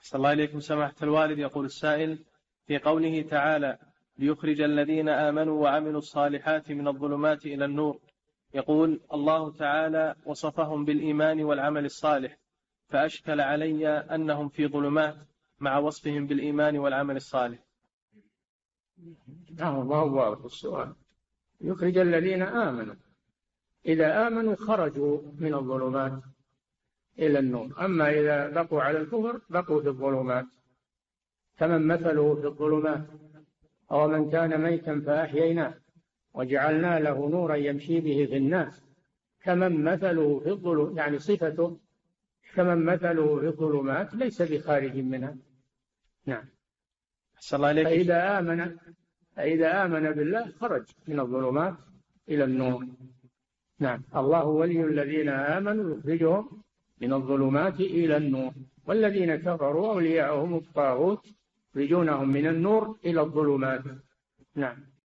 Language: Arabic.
صلى الله عليكم سماحة الوالد. يقول السائل: في قوله تعالى: ليخرج الذين آمنوا وعملوا الصالحات من الظلمات إلى النور، يقول الله تعالى وصفهم بالإيمان والعمل الصالح، فأشكل علي أنهم في ظلمات مع وصفهم بالإيمان والعمل الصالح. ما هو واضح السؤال. يخرج الذين آمنوا، إذا آمنوا خرجوا من الظلمات إلى النور، أما إذا بقوا على الكفر بقوا في الظلمات. كمن مثله في الظلمات أو من كان ميتا فأحييناه وجعلنا له نورا يمشي به في الناس كمن مثله في الظلمات، يعني صفته كمن مثله في الظلمات ليس بخارج منها. نعم. فإذا آمن بالله خرج من الظلمات إلى النور. نعم. الله ولي الذين آمنوا يخرجهم من الظلمات إلى النور، والذين كفروا أولياءهم الطاغوت يخرجونهم من النور إلى الظلمات. نعم.